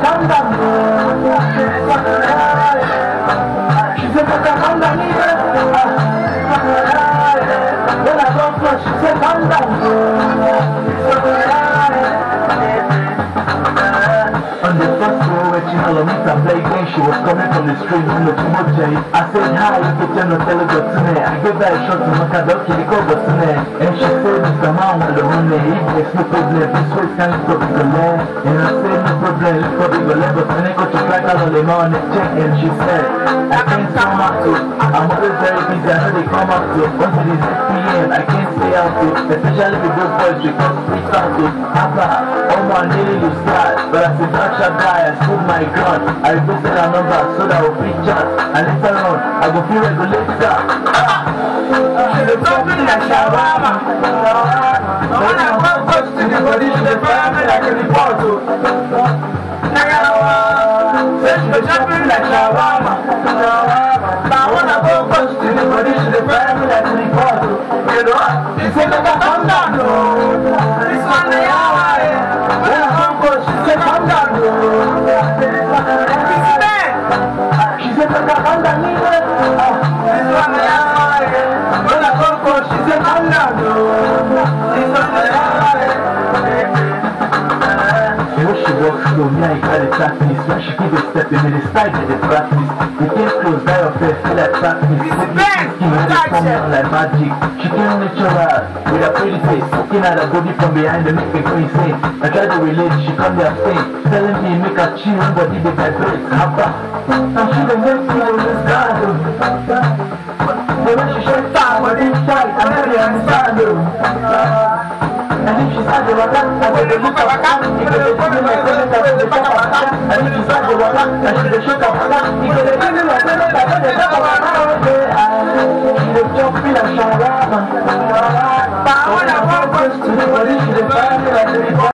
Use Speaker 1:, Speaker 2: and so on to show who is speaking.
Speaker 1: calm down. She said, calm down, when I go close, she said, calm down. On the first row, when she hello me, I'm playing, she was coming from the street, I said, hi, you can tell no telegraph to me. I gave her a shot to my car, okay, the cover to me. And she said, Mr. Man, with the money, there's no problem, this way can't stop the land. And I said, no problem, let's go to the level, and I got to track out on the morning check. And she said, I can't come out to, I'm always very busy, I know they come out to, once it is 6 p.m., I can't stay out to, especially the good boys, because we start to, after, oh my, nearly you start, but I said, not your guy, I stood my gun, I requested a number, so that I will free chat, and later on, I go feel regulator. She's talking like shawarma. When I come close to the body, she fire me like a report. She's jumping like shawarma. But when I go close to the body, she fire me like a report. You know, she said, calm down. This one, they are. When I come close, she said, calm down. She said, calm down. She said, calm down. When she walks slow, me I got a practice. When she give a step, in the style of the practice. We came close, die of her, feel like practice. They come down like magic. She came natural, with a pretty face. Looking at her body from behind and make me go insane. I tried to relate, she come there abstain. Telling me, make her chill, body they vibrate. Hapa, and she the next one in this garden. But when she shakes down, but inside, I never understand her. And if she said the water, I said the look of a cat. If they give me my present, I said the top of a cat. And if she said the water, I said the shook of a cat. If they give me my present, I said the top of a cat. She dey jump in like shawarma. But when I walk close to the body, she dey fire me like